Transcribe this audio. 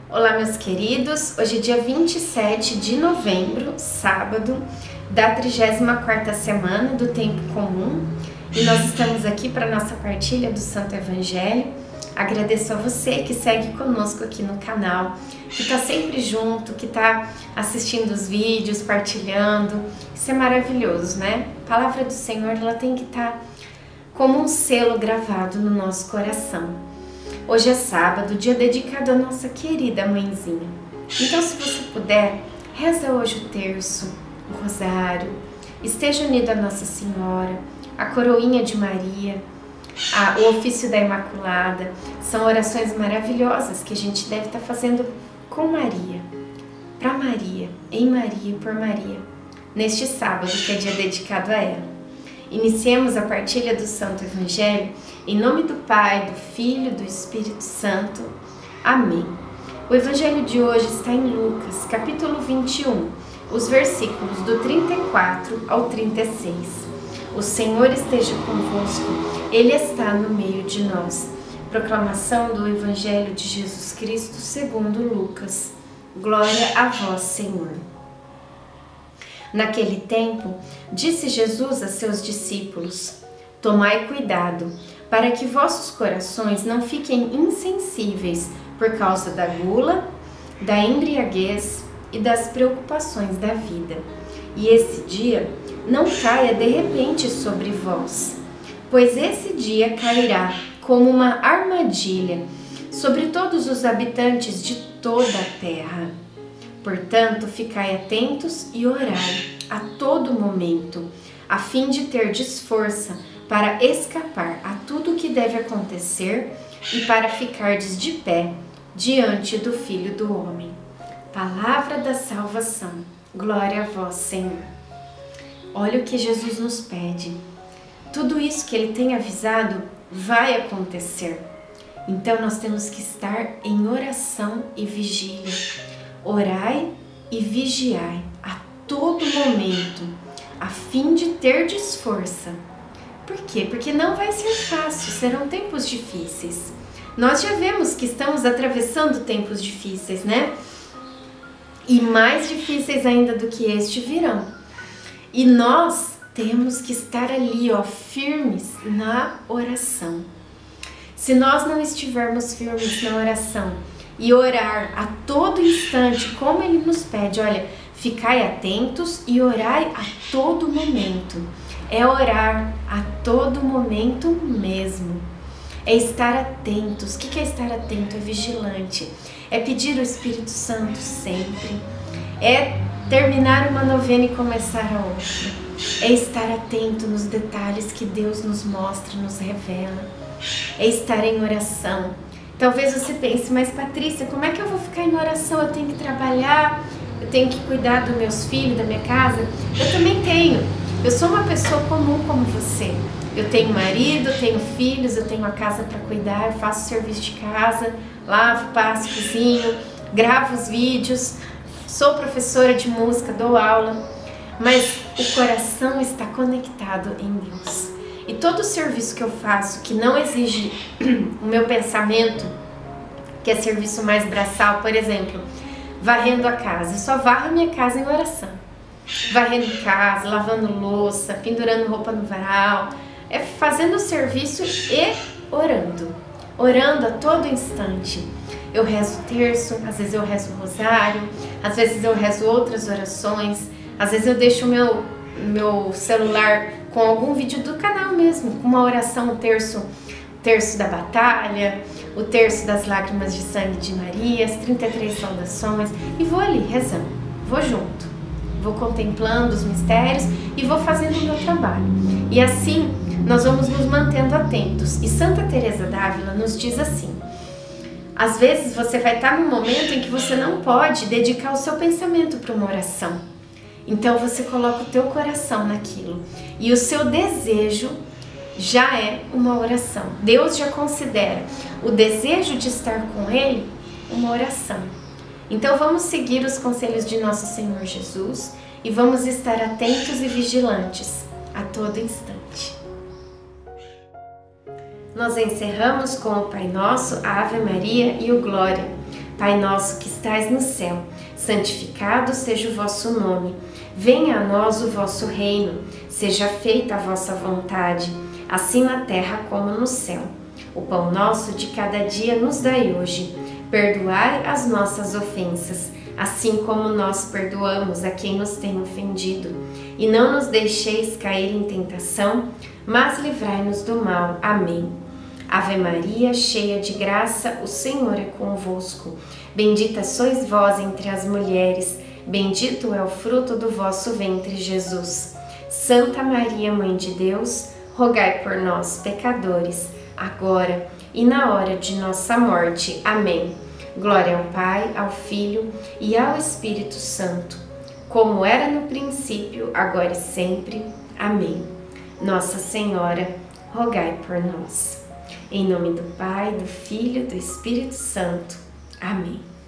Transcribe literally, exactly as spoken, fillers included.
Olá, meus queridos, hoje é dia vinte e sete de novembro, sábado, da trigésima quarta semana do Tempo Comum, e nós estamos aqui para a nossa partilha do Santo Evangelho. Agradeço a você que segue conosco aqui no canal, que está sempre junto, que está assistindo os vídeos, partilhando. Isso é maravilhoso, né? A palavra do Senhor, ela tem que estar como um selo gravado no nosso coração. Hoje é sábado, dia dedicado à nossa querida mãezinha. Então, se você puder, reza hoje o terço, o rosário, esteja unido a Nossa Senhora, a coroinha de Maria, a, o ofício da Imaculada. São orações maravilhosas que a gente deve estar fazendo com Maria, para Maria, em Maria e por Maria, neste sábado que é dia dedicado a ela. Iniciemos a partilha do Santo Evangelho em nome do Pai, do Filho e do Espírito Santo. Amém. O Evangelho de hoje está em Lucas, capítulo vinte e um, os versículos do trinta e quatro ao trinta e seis. O Senhor esteja convosco, Ele está no meio de nós. Proclamação do Evangelho de Jesus Cristo segundo Lucas. Glória a vós, Senhor. Naquele tempo, disse Jesus a seus discípulos: Tomai cuidado, para que vossos corações não fiquem insensíveis por causa da gula, da embriaguez e das preocupações da vida. E esse dia não caia de repente sobre vós, pois esse dia cairá como uma armadilha sobre todos os habitantes de toda a terra. Portanto, ficai atentos e orai a todo momento, a fim de terdes força para escapar a tudo o que deve acontecer e para ficardes de pé diante do Filho do Homem. Palavra da salvação. Glória a vós, Senhor. Olha o que Jesus nos pede. Tudo isso que Ele tem avisado vai acontecer. Então nós temos que estar em oração e vigília. Orai e vigiai a todo momento, a fim de terdes força. Por quê? Porque não vai ser fácil, serão tempos difíceis. Nós já vemos que estamos atravessando tempos difíceis, né? E mais difíceis ainda do que este virão. E nós temos que estar ali, ó, firmes na oração. Se nós não estivermos firmes na oração, e orar a todo instante, como Ele nos pede, olha, ficai atentos e orai a todo momento. É orar a todo momento mesmo. É estar atentos. O que é estar atento? É vigilante. É pedir o Espírito Santo sempre. É terminar uma novena e começar a outra. É estar atento nos detalhes que Deus nos mostra, nos revela. É estar em oração. Talvez você pense, mas Patrícia, como é que eu vou ficar em oração? Eu tenho que trabalhar, eu tenho que cuidar dos meus filhos, da minha casa. Eu também tenho. Eu sou uma pessoa comum como você. Eu tenho marido, eu tenho filhos, eu tenho a casa para cuidar, eu faço serviço de casa, lavo, passo, cozinho, gravo os vídeos, sou professora de música, dou aula, mas o coração está conectado em Deus. E todo serviço que eu faço que não exige o meu pensamento, que é serviço mais braçal, por exemplo, varrendo a casa, eu só varro a minha casa em oração. Varrendo casa, lavando louça, pendurando roupa no varal, é fazendo o serviço e orando. Orando a todo instante. Eu rezo o terço, às vezes eu rezo o rosário, às vezes eu rezo outras orações, às vezes eu deixo o meu, meu celular com algum vídeo do canal mesmo, com uma oração, o terço, terço da batalha, o terço das lágrimas de sangue de Maria, as trinta e três saudações, e vou ali rezando, vou junto, vou contemplando os mistérios e vou fazendo o meu trabalho. E assim nós vamos nos mantendo atentos. E Santa Teresa d'Ávila nos diz assim: às vezes você vai estar num momento em que você não pode dedicar o seu pensamento para uma oração. Então você coloca o teu coração naquilo e o seu desejo já é uma oração. Deus já considera o desejo de estar com Ele uma oração. Então vamos seguir os conselhos de nosso Senhor Jesus e vamos estar atentos e vigilantes a todo instante. Nós encerramos com o Pai Nosso, a Ave Maria e o Glória. Pai nosso que estais no céu, santificado seja o vosso nome. Venha a nós o vosso reino, seja feita a vossa vontade, assim na terra como no céu. O pão nosso de cada dia nos dai hoje. Perdoai as nossas ofensas, assim como nós perdoamos a quem nos tem ofendido. E não nos deixeis cair em tentação, mas livrai-nos do mal. Amém. Ave Maria, cheia de graça, o Senhor é convosco. Bendita sois vós entre as mulheres, bendito é o fruto do vosso ventre, Jesus. Santa Maria, Mãe de Deus, rogai por nós, pecadores, agora e na hora de nossa morte. Amém. Glória ao Pai, ao Filho e ao Espírito Santo, como era no princípio, agora e sempre. Amém. Nossa Senhora, rogai por nós. Em nome do Pai, do Filho e do Espírito Santo. Amém.